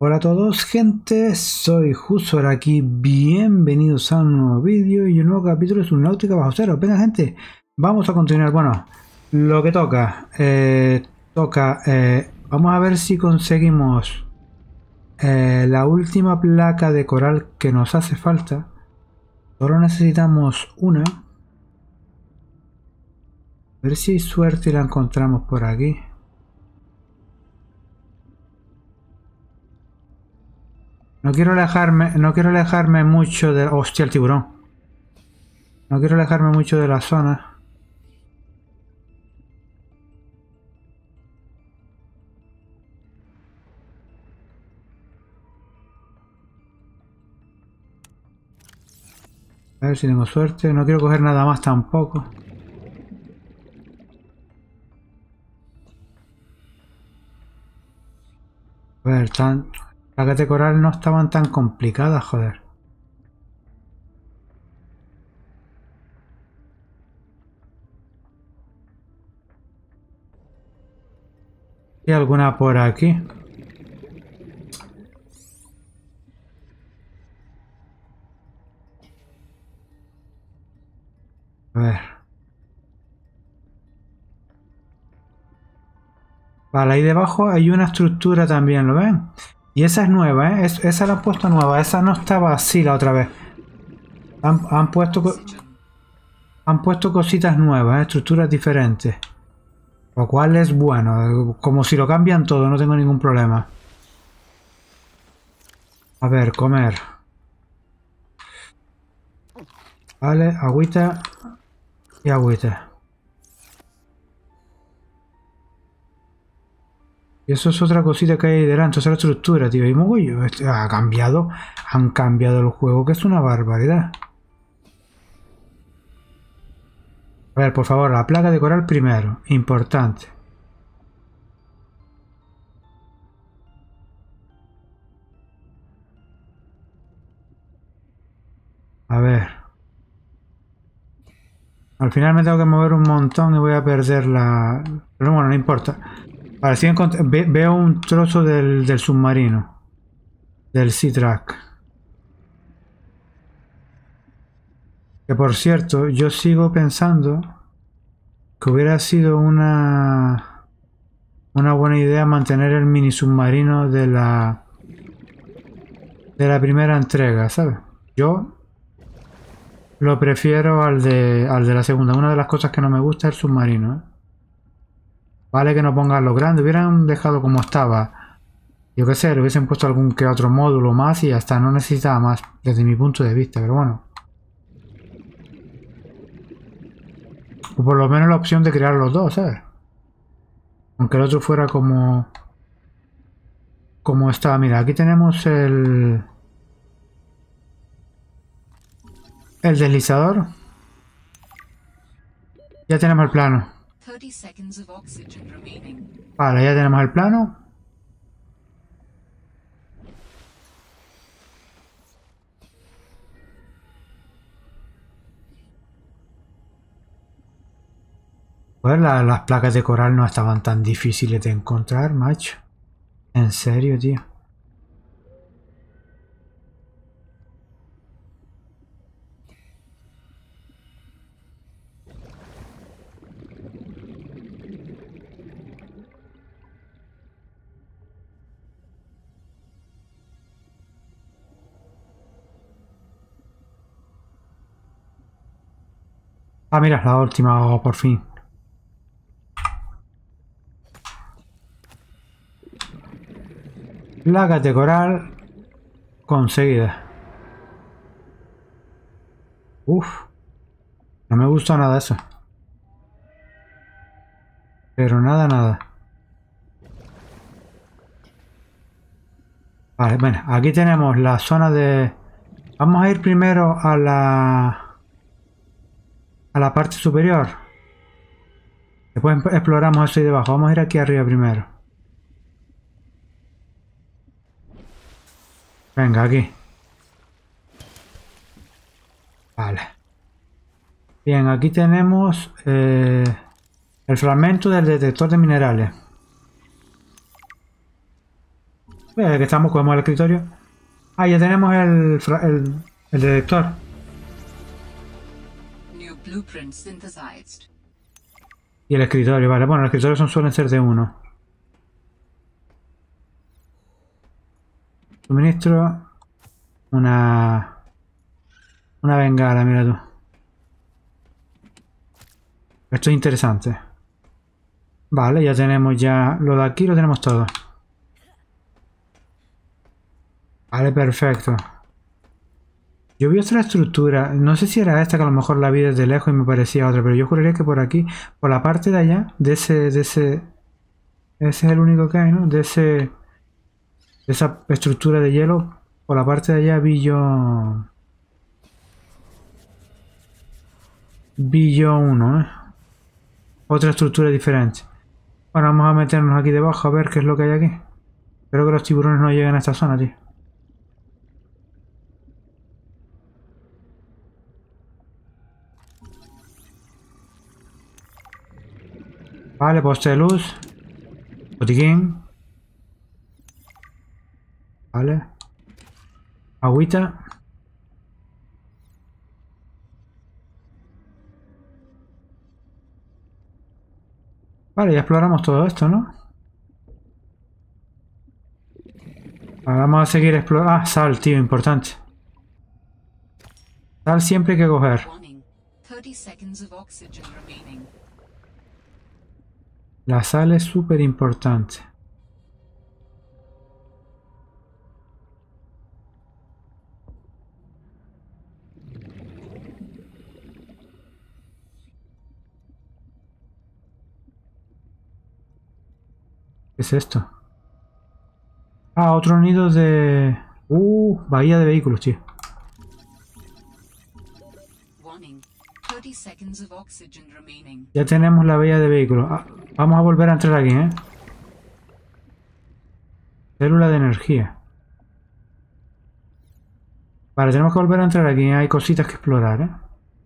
Hola a todos, gente, soy Jusor aquí, bienvenidos a un nuevo vídeo y un nuevo capítulo de Subnautica bajo cero. Venga, gente, vamos a continuar. Bueno, lo que toca, vamos a ver si conseguimos la última placa de coral que nos hace falta. Solo necesitamos una. A ver si hay suerte y la encontramos por aquí. No quiero alejarme mucho de... Hostia, el tiburón. No quiero alejarme mucho de la zona. A ver si tengo suerte. No quiero coger nada más tampoco. A ver, placas de coral no estaban tan complicadas, joder. ¿Hay alguna por aquí? A ver. Vale, ahí debajo hay una estructura también, ¿lo ven? Y esa es nueva, ¿eh? Esa la han puesto nueva. Esa no estaba así la otra vez. Han puesto cositas nuevas, ¿eh? Estructuras diferentes. Lo cual es bueno. Como si lo cambian todo, no tengo ningún problema. A ver, comer. Vale, agüita y agüita. Y eso es otra cosita que hay ahí delante, otra estructura, tío. Y mogollo, han cambiado el juego, que es una barbaridad. A ver, por favor, la placa de coral primero, importante. A ver. Al final me tengo que mover un montón y voy a perder la... Pero bueno, no importa. Vale, sí veo un trozo del submarino. Del Sea-Track. Que por cierto, yo sigo pensando que hubiera sido una buena idea mantener el mini submarino de la primera entrega, ¿sabes? Yo lo prefiero al de la segunda. Una de las cosas que no me gusta es el submarino, ¿eh? Vale que no pongan lo grande, hubieran dejado como estaba. Yo qué sé, le hubiesen puesto algún que otro módulo más y ya está, no necesitaba más desde mi punto de vista, pero bueno. O por lo menos la opción de crear los dos, ¿sabes? Aunque el otro fuera como estaba. Mira, aquí tenemos el deslizador. Ya tenemos el plano. Vale, ya tenemos el plano. Pues las placas de coral no estaban tan difíciles de encontrar, macho. En serio, tío. Ah, mira, la última, oh, por fin. Placas de coral conseguida. Uf, no me gusta nada eso. Pero nada, nada. Vale, bueno, aquí tenemos la zona de... Vamos a ir primero a la parte superior. Después exploramos eso ahí debajo. Vamos a ir aquí arriba primero. Venga, aquí. Vale. Bien, aquí tenemos el fragmento del detector de minerales. Que estamos, cogemos el escritorio. Ah, ya tenemos el detector. New blueprint synthesized. Y el escritorio, vale. Bueno, los escritorios suelen ser de uno. Suministro. Una bengala, mira tú. Esto es interesante. Vale, ya tenemos ya... Lo de aquí lo tenemos todo. Vale, perfecto. Yo vi otra estructura. No sé si era esta, que a lo mejor la vi desde lejos y me parecía otra. Pero yo juraría que por aquí, por la parte de allá, de ese... Ese es el único que hay, ¿no? De esa estructura de hielo. Por la parte de allá vi yo... uno, ¿eh? Otra estructura diferente. Bueno, vamos a meternos aquí debajo a ver qué es lo que hay aquí. Espero que los tiburones no lleguen a esta zona, tío. Vale, poste de luz. Botiquín. Vale. Agüita. Vale, ya exploramos todo esto, ¿no? Ahora vamos a seguir explorando. Ah, sal, tío, importante. Sal siempre hay que coger. Warning. 30 seconds of oxygen remaining. La sal es súper importante. ¿Qué es esto? Ah, otro nido de... bahía de vehículos, tío. Warning. 30 seconds of oxygen remaining. Ya tenemos la bahía de vehículos. Ah, vamos a volver a entrar aquí, ¿eh? Célula de energía. Vale, tenemos que volver a entrar aquí. Hay cositas que explorar, ¿eh?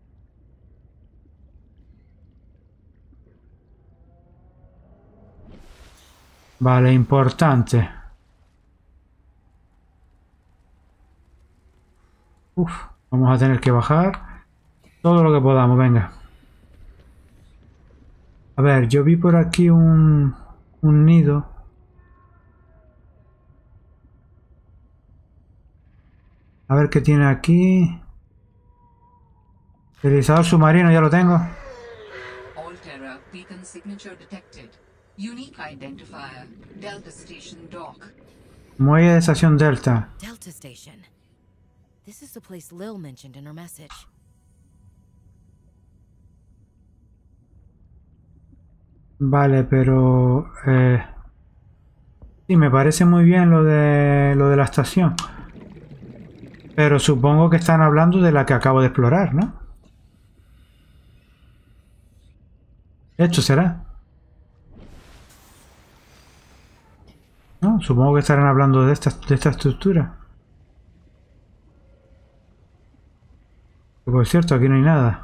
Vale, importante. Uf, vamos a tener que bajar todo lo que podamos, venga. A ver, yo vi por aquí un nido. A ver qué tiene aquí. Deslizador submarino, ya lo tengo. Altera beacon signature detected. Unique identifier. Delta Station Dock. Muelle de estación Delta. Delta Station. This is the place Lil mentioned in her message. Vale, pero... sí, me parece muy bien lo de la estación. Pero supongo que están hablando de la que acabo de explorar, ¿no? ¿Esto será? No, supongo que estarán hablando de esta estructura. Por cierto, aquí no hay nada.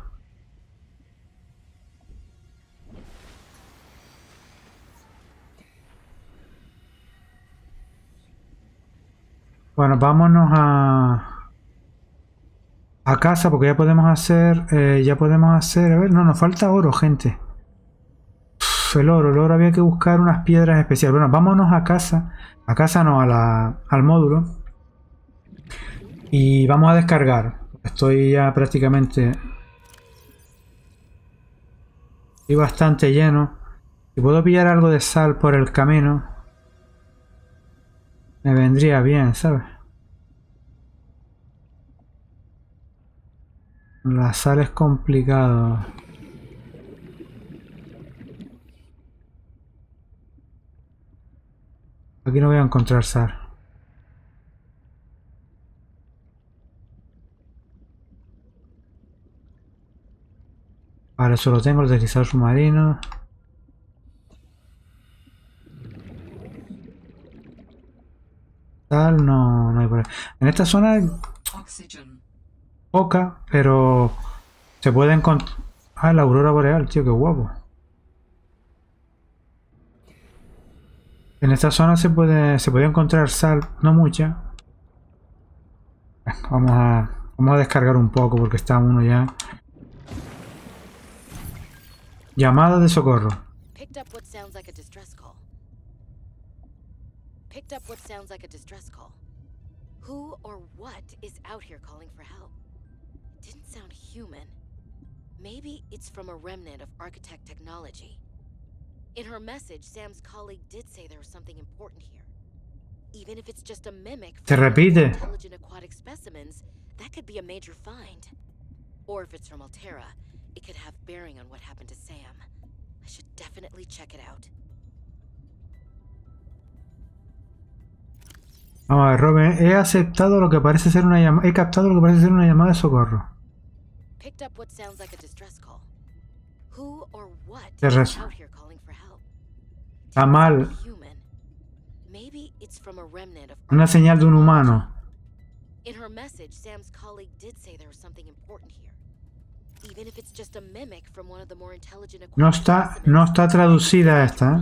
Bueno, vámonos a casa porque ya podemos hacer... A ver, no, nos falta oro, gente. El oro había que buscar unas piedras especiales. Bueno, vámonos a casa. A casa no, al módulo. Y vamos a descargar. Estoy ya prácticamente... Estoy bastante lleno. Si puedo pillar algo de sal por el camino, me vendría bien, ¿sabes? La sal es complicado. Aquí no voy a encontrar sal. Vale, solo tengo el deslizador submarino. Sal no hay por ahí. En esta zona hay Oxygen. poca, pero se puede encontrar... Ah, la aurora boreal, tío, qué guapo. En esta zona se puede encontrar sal, no mucha. Vamos a descargar un poco porque está uno ya. Llamada de socorro. Picked up what sounds like a distress call. Picked up what sounds like a distress call. Who or what is out here calling for help? Didn't sound human. Maybe it's from a remnant of architect technology. In her message, Sam's colleague did say there was something important here. Even if it's just a mimic Se from repite. intelligent aquatic specimens, that could be a major find. Or if it's from Altera, it could have bearing on what happened to Sam. I should definitely check it out. Vamos a ver, Robin. He aceptado lo que parece ser una llamada. He captado lo que parece ser una llamada de socorro. Picked up what sounds like a distress call. Who or what Se is res- out here calling for help? Está mal. Human. Maybe it's from a remnant of Una señal de un humano. In her message, Sam's colleague did say there was something important here. Even if it's just a mimic from one of the more intelligent No aquatic está specimens, traducida esta, ¿eh?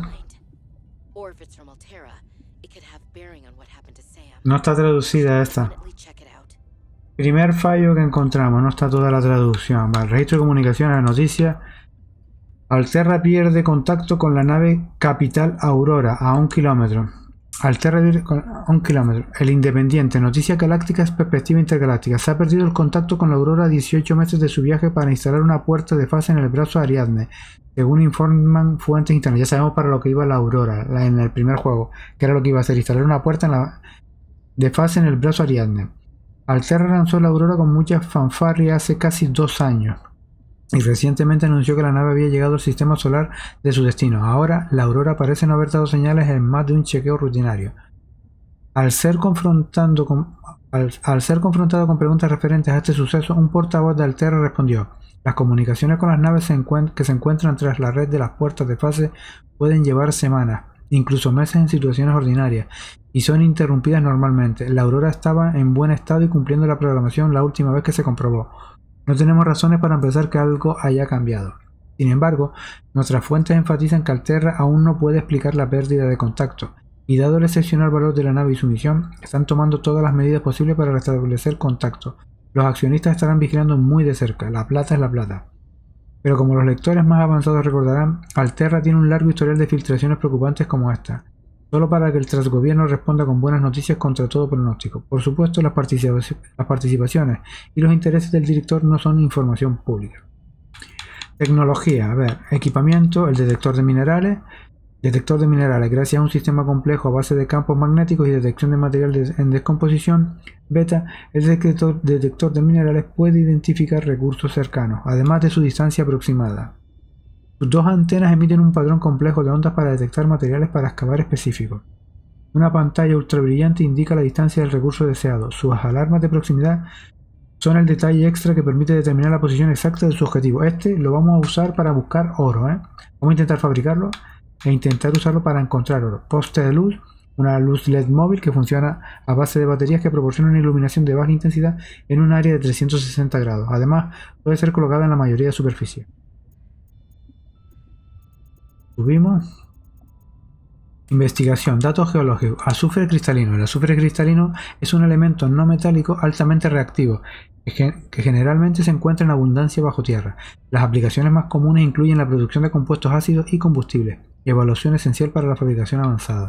or if it's from Altera, it could have bearing on what happened to Sam. No está traducida esta. Definitely check it out. Primer fallo que encontramos. No está toda la traducción. Vale, registro de comunicaciones, noticias. Alterra pierde contacto con la nave Capital Aurora a 1 kilómetro. Alterra pierde a 1 kilómetro. El Independiente. Noticias galácticas, perspectiva intergaláctica. Se ha perdido el contacto con la Aurora a 18 meses de su viaje para instalar una puerta de fase en el brazo Ariadne, según informan fuentes internas. Ya sabemos para lo que iba la Aurora en el primer juego, que era lo que iba a hacer, instalar una puerta de fase en el brazo Ariadne. Alterra lanzó la Aurora con mucha fanfarria hace casi 2 años. Y recientemente anunció que la nave había llegado al sistema solar de su destino. Ahora, la Aurora parece no haber dado señales en más de un chequeo rutinario. Al ser confrontado con preguntas referentes a este suceso, un portavoz de Alterra respondió: las comunicaciones con las naves que se encuentran tras la red de las puertas de fase pueden llevar semanas, incluso meses en situaciones ordinarias, y son interrumpidas normalmente. La Aurora estaba en buen estado y cumpliendo la programación la última vez que se comprobó. No tenemos razones para pensar que algo haya cambiado. Sin embargo, nuestras fuentes enfatizan que Alterra aún no puede explicar la pérdida de contacto, y dado el excepcional valor de la nave y su misión, están tomando todas las medidas posibles para restablecer contacto. Los accionistas estarán vigilando muy de cerca. La plata es la plata. Pero como los lectores más avanzados recordarán, Alterra tiene un largo historial de filtraciones preocupantes como esta, solo para que el transgobierno responda con buenas noticias contra todo pronóstico. Por supuesto, las participaciones y los intereses del director no son información pública. Tecnología, a ver, equipamiento, el detector de minerales. Detector de minerales, gracias a un sistema complejo a base de campos magnéticos y detección de material en descomposición beta, el detector de minerales puede identificar recursos cercanos, además de su distancia aproximada. Sus 2 antenas emiten un patrón complejo de ondas para detectar materiales para excavar específicos. Una pantalla ultrabrillante indica la distancia del recurso deseado. Sus alarmas de proximidad son el detalle extra que permite determinar la posición exacta de su objetivo. Este lo vamos a usar para buscar oro, Vamos a intentar fabricarlo e intentar usarlo para encontrar oro. Poste de luz, una luz LED móvil que funciona a base de baterías que proporcionan iluminación de baja intensidad en un área de 360 grados. Además, puede ser colocada en la mayoría de superficies. Subimos. Investigación, datos geológicos. Azufre cristalino. El azufre cristalino es un elemento no metálico altamente reactivo que generalmente se encuentra en abundancia bajo tierra. Las aplicaciones más comunes incluyen la producción de compuestos ácidos y combustibles. Evaluación esencial para la fabricación avanzada.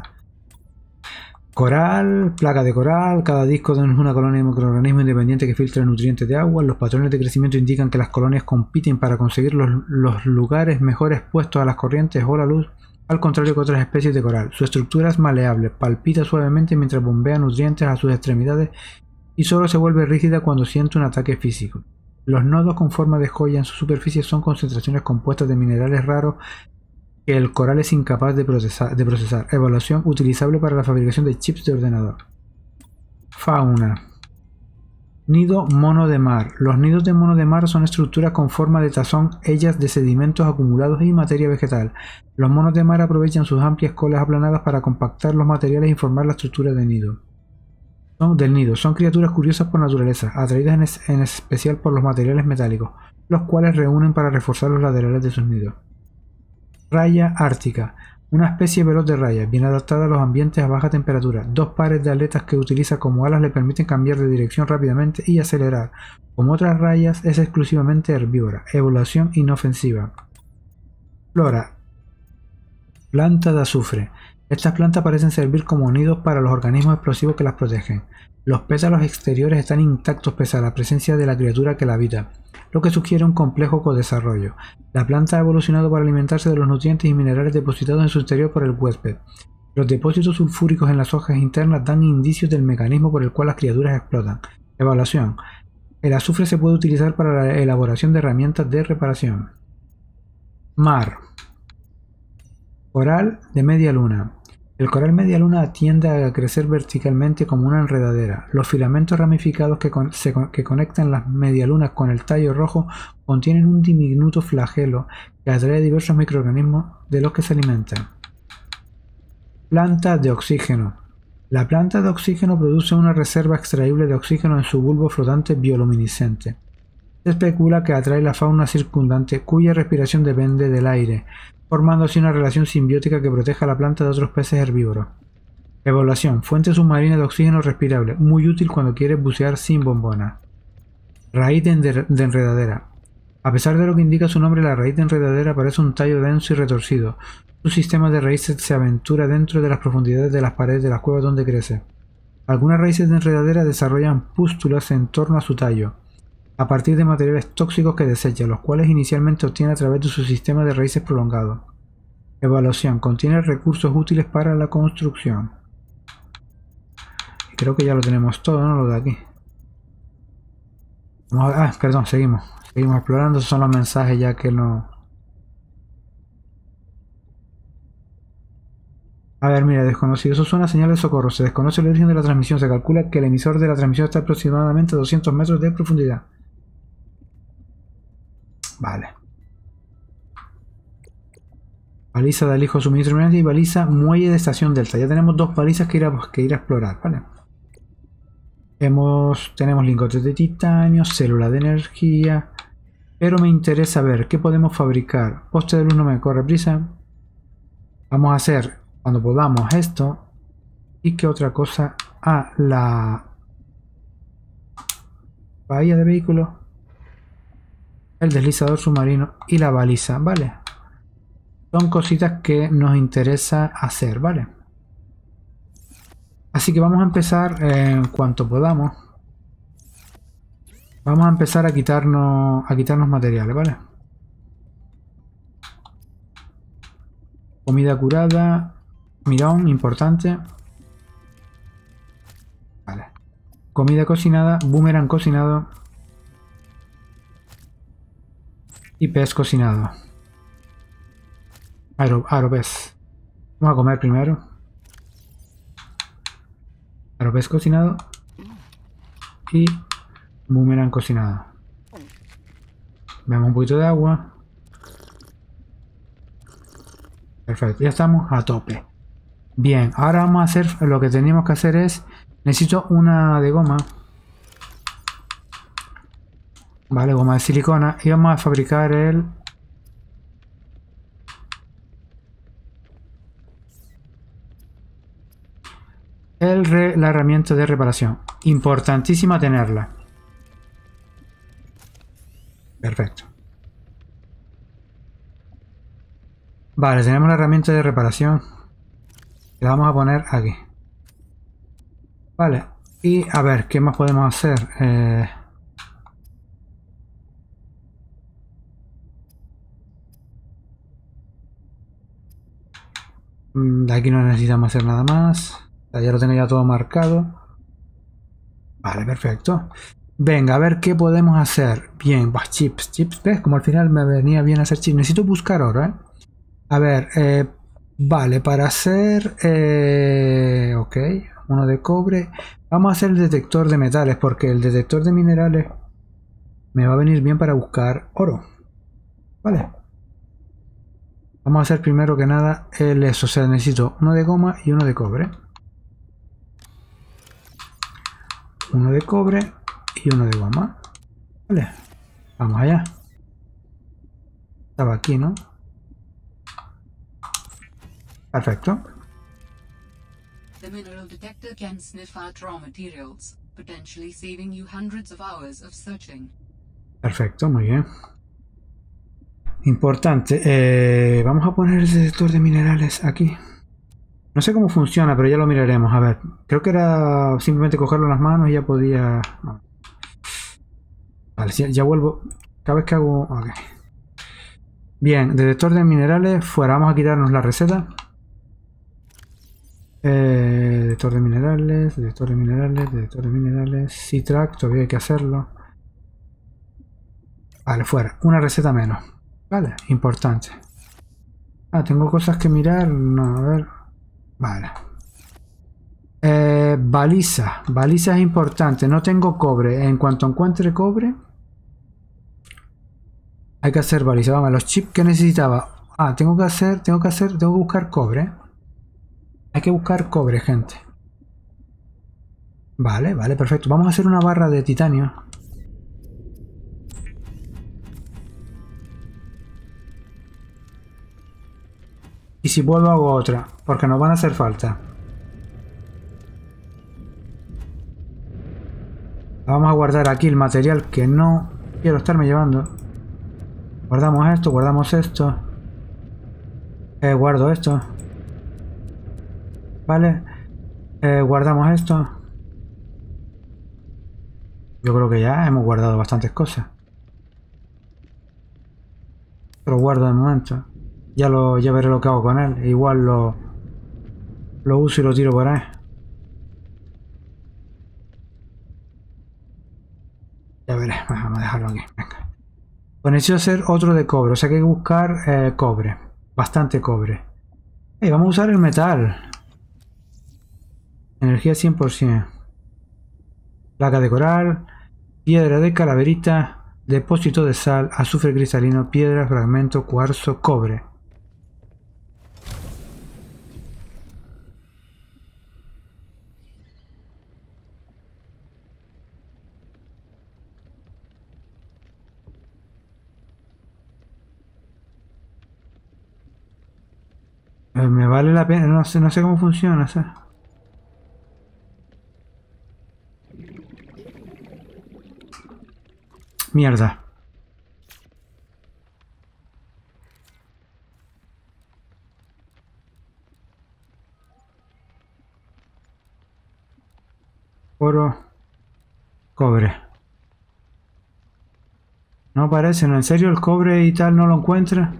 Coral, placa de coral. Cada disco es una colonia de microorganismos independientes que filtra nutrientes de agua. Los patrones de crecimiento indican que las colonias compiten para conseguir los lugares mejores expuestos a las corrientes o la luz, al contrario que otras especies de coral. Su estructura es maleable, palpita suavemente mientras bombea nutrientes a sus extremidades y solo se vuelve rígida cuando siente un ataque físico. Los nodos con forma de joya en su superficie son concentraciones compuestas de minerales raros que el coral es incapaz de procesar. Evaluación utilizable para la fabricación de chips de ordenador. Fauna. Nido mono de mar. Los nidos de mono de mar son estructuras con forma de tazón hechas de sedimentos acumulados y materia vegetal. Los monos de mar aprovechan sus amplias colas aplanadas para compactar los materiales y formar la estructura del nido. Son criaturas curiosas por naturaleza, atraídas en especial por los materiales metálicos, los cuales reúnen para reforzar los laterales de sus nidos. Raya ártica. Una especie veloz de rayas, bien adaptada a los ambientes a baja temperatura. 2 pares de aletas que utiliza como alas le permiten cambiar de dirección rápidamente y acelerar. Como otras rayas, es exclusivamente herbívora. Evolución inofensiva. Flora. Planta de azufre. Estas plantas parecen servir como nidos para los organismos explosivos que las protegen. Los pétalos exteriores están intactos pese a la presencia de la criatura que la habita, lo que sugiere un complejo codesarrollo. La planta ha evolucionado para alimentarse de los nutrientes y minerales depositados en su interior por el huésped. Los depósitos sulfúricos en las hojas internas dan indicios del mecanismo por el cual las criaturas explotan. Evaluación. El azufre se puede utilizar para la elaboración de herramientas de reparación. Mar. Coral de media luna. El coral media luna tiende a crecer verticalmente como una enredadera. Los filamentos ramificados que conectan las medialunas con el tallo rojo contienen un diminuto flagelo que atrae a diversos microorganismos de los que se alimentan. Planta de oxígeno. La planta de oxígeno produce una reserva extraíble de oxígeno en su bulbo flotante bioluminiscente. Se especula que atrae la fauna circundante cuya respiración depende del aire, formando así una relación simbiótica que proteja a la planta de otros peces herbívoros. Evaluación. Fuente submarina de oxígeno respirable, muy útil cuando quieres bucear sin bombona. Raíz de enredadera. A pesar de lo que indica su nombre, la raíz de enredadera parece un tallo denso y retorcido. Su sistema de raíces se aventura dentro de las profundidades de las paredes de las cuevas donde crece. Algunas raíces de enredadera desarrollan pústulas en torno a su tallo, a partir de materiales tóxicos que desecha, los cuales inicialmente obtiene a través de su sistema de raíces prolongado. Evaluación. Contiene recursos útiles para la construcción. Y creo que ya lo tenemos todo, ¿no? Lo de aquí. Vamos a... perdón, seguimos. Seguimos explorando. Esos son los mensajes ya que no... A ver, mira, desconocido. Eso suena a señal de socorro. Se desconoce el origen de la transmisión. Se calcula que el emisor de la transmisión está aproximadamente a 200 metros de profundidad. Vale. Baliza del hijo suministro y baliza muelle de estación delta. Ya tenemos 2 balizas que ir a explorar, ¿vale? Tenemos lingotes de titanio, célula de energía. Pero me interesa ver qué podemos fabricar. Poste de luz no me corre prisa. Vamos a hacer cuando podamos esto. ¿Y qué otra cosa? La bahía de vehículos, el deslizador submarino y la baliza, ¿vale? Son cositas que nos interesa hacer, ¿vale? Así que vamos a empezar en cuanto podamos. Vamos a empezar a quitarnos materiales, ¿vale? Comida curada, mirón, importante. Vale. Comida cocinada, boomerang cocinado y pez cocinado. Aropez. Vamos a comer primero. Aropez cocinado y boomerang cocinado. Veamos un poquito de agua. Perfecto, ya estamos a tope. Bien, ahora vamos a hacer lo que teníamos que hacer es... Necesito una de goma. Vale, goma de silicona. Y vamos a fabricar la herramienta de reparación. Importantísima tenerla. Perfecto. Vale, tenemos la herramienta de reparación. La vamos a poner aquí. Vale. Y a ver, ¿qué más podemos hacer? De aquí no necesitamos hacer nada más. Ya lo tengo ya todo marcado. Vale, perfecto. Venga, a ver qué podemos hacer. Bien, chips, ¿ves? Como al final me venía bien hacer chips. Necesito buscar oro, ¿eh? A ver, vale, para hacer... ok, uno de cobre. Vamos a hacer el detector de metales, porque el detector de minerales me va a venir bien para buscar oro. Vale. Vamos a hacer primero que nada eso. O sea, necesito uno de goma y uno de cobre. Uno de cobre y uno de goma. Vale. Vamos allá. Estaba aquí, ¿no? Perfecto. The mineral detector can sniff out raw materials, potentially saving you hundreds of hours of searching. Perfecto, muy bien. Importante. Vamos a poner el detector de minerales aquí. No sé cómo funciona, pero ya lo miraremos. A ver, creo que era simplemente cogerlo en las manos y ya podía... Vale, ya vuelvo. Cada vez que hago... Ok. Bien, detector de minerales fuera. Vamos a quitarnos la receta. Detector de minerales, detector de minerales, detector de minerales. C-Track, todavía hay que hacerlo. Vale, fuera. Una receta menos. Vale, importante. Ah, tengo cosas que mirar. No, a ver. Vale. Baliza. Baliza es importante. No tengo cobre. En cuanto encuentre cobre, hay que hacer baliza. Vamos, los chips que necesitaba. Ah, tengo que buscar cobre. Hay que buscar cobre, gente. Vale, vale, perfecto. Vamos a hacer una barra de titanio. Y si vuelvo hago otra, porque nos van a hacer falta. Vamos a guardar aquí el material que no quiero estarme llevando. Guardamos esto, guardamos esto. Guardo esto. Vale. Guardamos esto. Yo creo que ya hemos guardado bastantes cosas. Lo guardo de momento. Ya veré lo que hago con él. Igual lo uso y lo tiro por ahí. Ya veré. Vamos a dejarlo aquí. Venga. Pues necesito hacer otro de cobre. O sea que hay que buscar cobre. Bastante cobre. Vamos a usar el metal. Energía 100%. Placa de coral. Piedra de calaverita. Depósito de sal. Azufre cristalino. Piedra, fragmento, cuarzo, cobre. Me vale la pena, no sé cómo funciona, ¿sabes? Mierda. Oro. Cobre. No parece, ¿no? ¿En serio el cobre y tal no lo encuentra?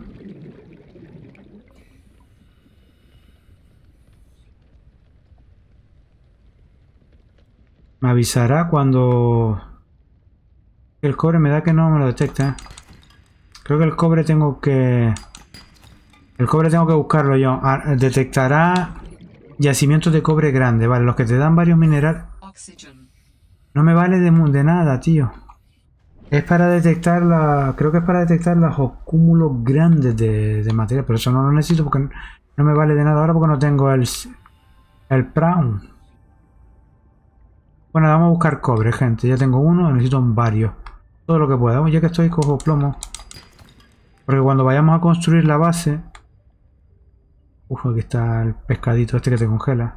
Me avisará cuando... El cobre me da que no me lo detecta, ¿eh? Creo que el cobre tengo que... El cobre tengo que buscarlo yo. Ah, detectará yacimientos de cobre grande. Vale, los que te dan varios minerales. No me vale de nada, tío. Es para detectar la... Creo que es para detectar los cúmulos grandes de material. Pero eso no lo necesito porque no me vale de nada ahora porque no tengo el Prawn. Bueno, vamos a buscar cobre, gente. Ya tengo uno, necesito varios. Todo lo que pueda. Ya que estoy, cojo plomo. Porque cuando vayamos a construir la base... Uf, aquí está el pescadito este que te congela.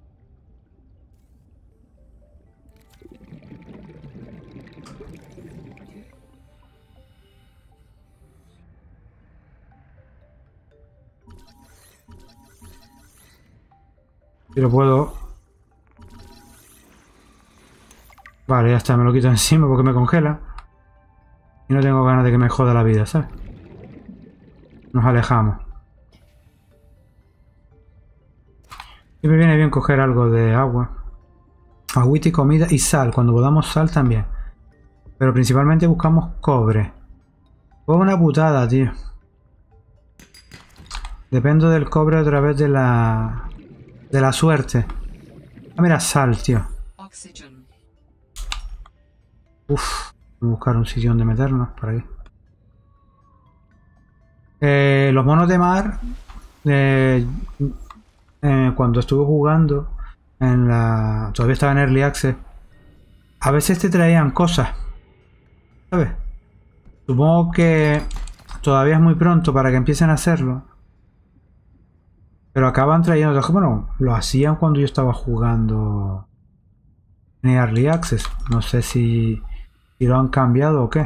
Si lo puedo... Vale, ya está, me lo quito encima porque me congela. Y no tengo ganas de que me joda la vida, ¿sabes? Nos alejamos. Siempre viene bien coger algo de agua. Agüita y comida y sal. Cuando podamos sal también. Pero principalmente buscamos cobre. Fue una putada, tío. Dependo del cobre a través de la suerte. Ah, mira, sal, tío. Uf. Voy a buscar un sitio donde meternos. Por ahí. Los monos de mar... cuando estuve jugando en todavía estaba en Early Access, a veces te traían cosas, ¿sabes? Supongo que todavía es muy pronto para que empiecen a hacerlo, Pero acaban trayendo... Bueno, lo hacían cuando yo estaba jugando en Early Access. No sé si lo han cambiado o qué.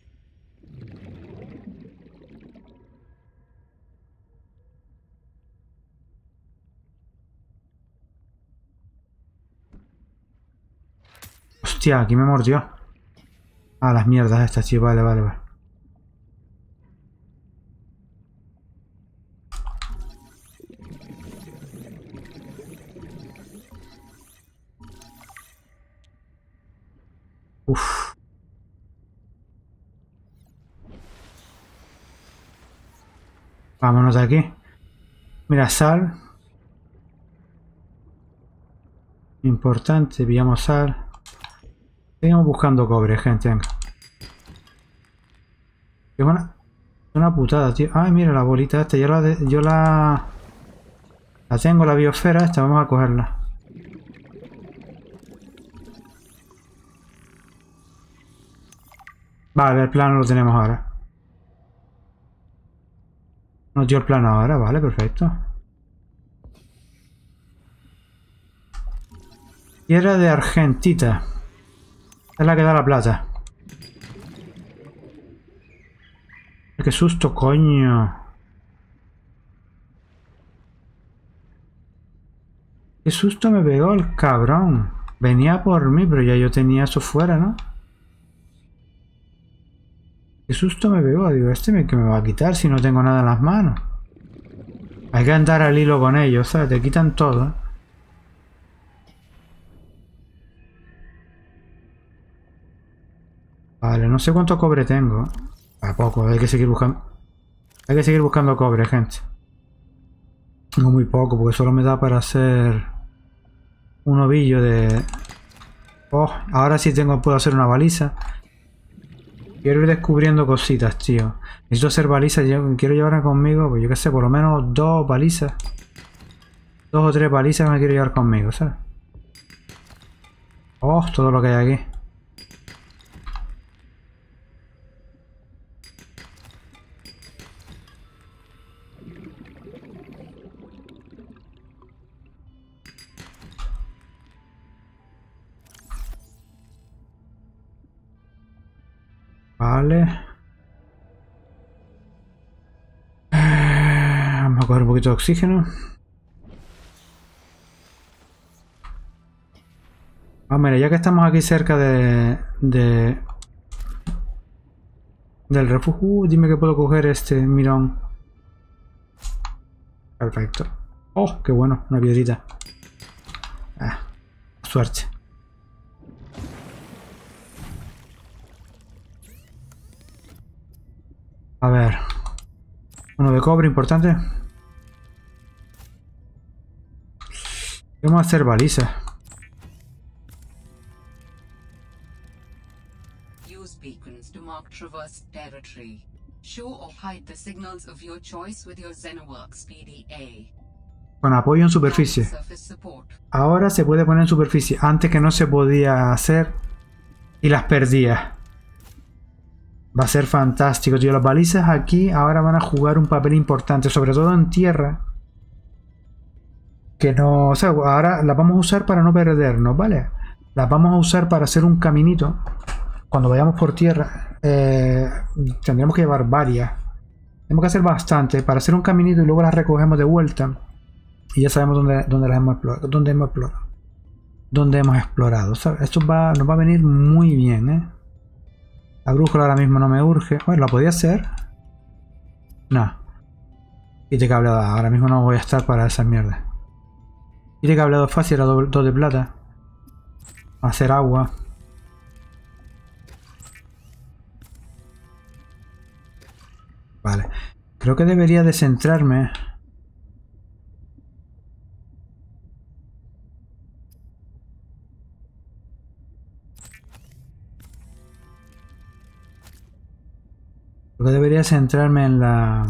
Hostia, aquí me mordió. Ah, las mierdas estas, tío. Vale, vale, vale. Uf. Vámonos de aquí. Mira, sal. Importante, pillamos sal. Seguimos buscando cobre, gente, venga. Qué una putada, tío. Ay, mira la bolita esta. Yo la tengo, la biosfera esta. Vamos a cogerla. Vale, el plano lo tenemos ahora. Nos dio el plano ahora, vale, perfecto. Tierra de Argentita. Es la que da la plata. Qué susto, coño. Qué susto me pegó el cabrón. Venía por mí, pero ya yo tenía eso fuera, ¿no? Qué susto me pegó. Digo, que me va a quitar si no tengo nada en las manos. Hay que andar al hilo con ellos, ¿sabes? Te quitan todo. Vale, no sé cuánto cobre tengo. A poco, hay que seguir buscando. Hay que seguir buscando cobre, gente. Tengo muy poco, porque solo me da para hacer un ovillo de... Oh, ahora sí puedo hacer una baliza. Quiero ir descubriendo cositas, tío. Necesito hacer balizas, quiero llevarme conmigo, pues yo qué sé, por lo menos 2 balizas. 2 o 3 balizas que me quiero llevar conmigo, ¿sabes? Oh, todo lo que hay aquí. Vale. Vamos a coger un poquito de oxígeno. Ah, mira, ya que estamos aquí cerca del refugio, dime que puedo coger este mirón. Perfecto. Oh, qué bueno, una piedrita. Ah, suerte. A ver. Uno de cobre, importante. Vamos a hacer balizas. Use beacons to mark traversed territory. Show or hide the signals of your choice with your Xenoworks PDA. Con apoyo en superficie. Ahora se puede poner en superficie. Antes que no se podía hacer y las perdía. Va a ser fantástico, tío. Las balizas aquí ahora van a jugar un papel importante, sobre todo en tierra. Que no... O sea, ahora las vamos a usar para no perdernos, ¿vale? Las vamos a usar para hacer un caminito. Cuando vayamos por tierra, tendremos que llevar varias. Tenemos que hacer bastante para hacer un caminito y luego las recogemos de vuelta. Y ya sabemos dónde las hemos explorado. Dónde hemos explorado, ¿sabes? Esto nos va a venir muy bien, ¿eh? La brújula ahora mismo no me urge. Bueno, ¿la podía hacer? No. Quite cableado. Ahora mismo no voy a estar para esas mierdas. Quite cableado fácil a 2 de plata. Hacer agua. Vale. Creo que debería de centrarme. Creo que debería centrarme en la...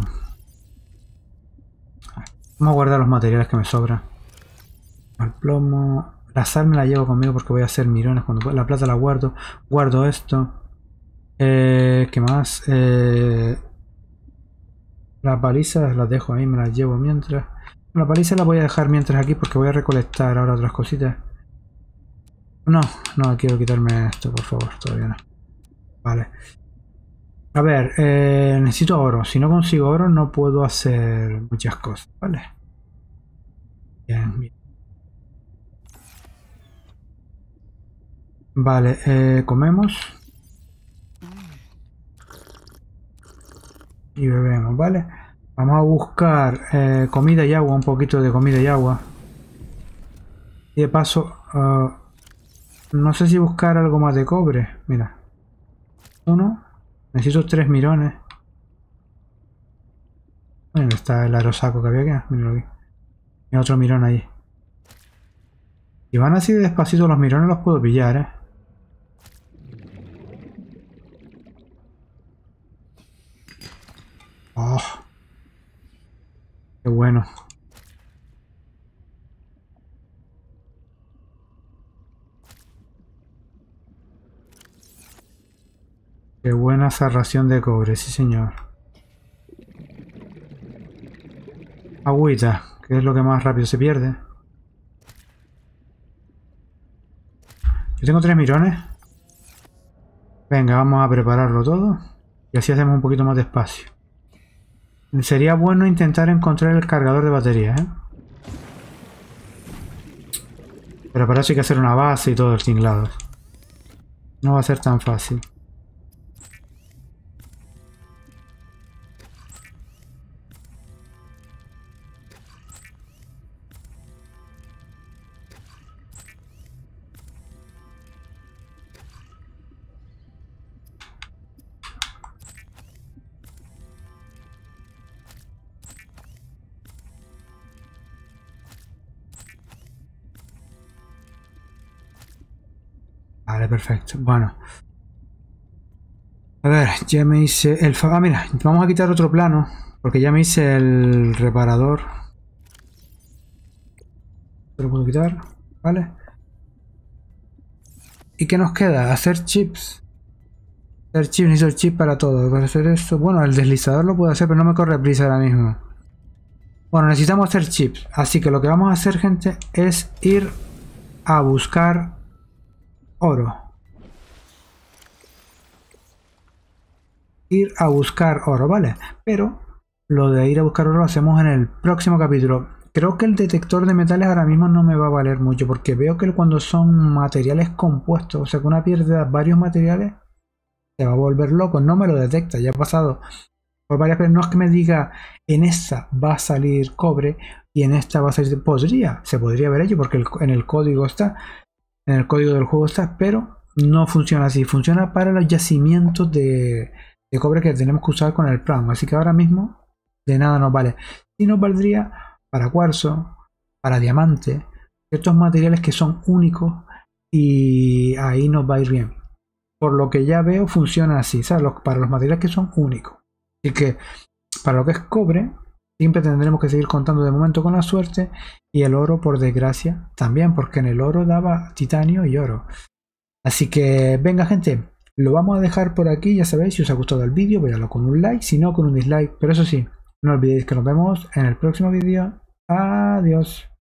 Vamos a guardar los materiales que me sobran. El plomo... La sal me la llevo conmigo porque voy a hacer mirones cuando pueda. La plata la guardo. Guardo esto. ¿Qué más? Las balizas las dejo ahí, me las llevo mientras. La paliza la voy a dejar mientras aquí porque voy a recolectar ahora otras cositas. No, no quiero quitarme esto, por favor, todavía no. Vale. A ver, necesito oro. Si no consigo oro no puedo hacer muchas cosas, ¿vale? Bien, bien. Vale, comemos. Y bebemos, ¿vale? Vamos a buscar comida y agua, un poquito de comida y agua. Y de paso, no sé si buscar algo más de cobre. Mira. Uno. Necesito 3 mirones. ¿Dónde está el aerosaco que había aquí? Míralo aquí. Hay otro mirón ahí. Si van así de despacito los mirones los puedo pillar, ¿eh? Oh. Qué bueno. Qué buena esa ración de cobre, sí señor. Agüita, que es lo que más rápido se pierde. Yo tengo 3 mirones. Venga, vamos a prepararlo todo. Y así hacemos un poquito más de espacio. Sería bueno intentar encontrar el cargador de batería, ¿eh? Pero para eso hay que hacer una base y todo el tinglado. No va a ser tan fácil. Vale, perfecto. Bueno. A ver, ya me hice el... Ah, mira, vamos a quitar otro plano. Porque ya me hice el reparador. Lo puedo quitar. Vale. ¿Y qué nos queda? Hacer chips. Hacer chips, necesito el chip para todo. Para hacer esto... Bueno, el deslizador lo puedo hacer, pero no me corre prisa ahora mismo. Bueno, necesitamos hacer chips. Así que lo que vamos a hacer, gente, es ir a buscar oro. Ir a buscar oro, ¿vale? Pero lo de ir a buscar oro lo hacemos en el próximo capítulo. Creo que el detector de metales ahora mismo no me va a valer mucho porque veo que cuando son materiales compuestos, o sea que una pierde varios materiales, se va a volver loco, no me lo detecta, ya ha pasado por varias veces. No es que me diga en esta va a salir cobre y en esta va a salir... se podría haber hecho porque en el código está, en el código del juego está, pero no funciona así, funciona para los yacimientos de cobre que tenemos que usar con el plan, así que ahora mismo de nada nos vale. Y nos valdría para cuarzo, para diamante, estos materiales que son únicos y ahí nos va a ir bien. Por lo que ya veo funciona así, ¿sabes? Para los materiales que son únicos. Así que para lo que es cobre, siempre tendremos que seguir contando de momento con la suerte y el oro por desgracia también, porque en el oro daba titanio y oro. Así que venga gente, lo vamos a dejar por aquí, ya sabéis, si os ha gustado el vídeo, véanlo con un like, si no con un dislike, pero eso sí, no olvidéis que nos vemos en el próximo vídeo. Adiós.